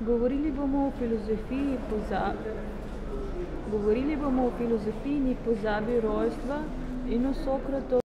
Govorili bomo o filozofiji ni pozabi rojstva in o Sokratovi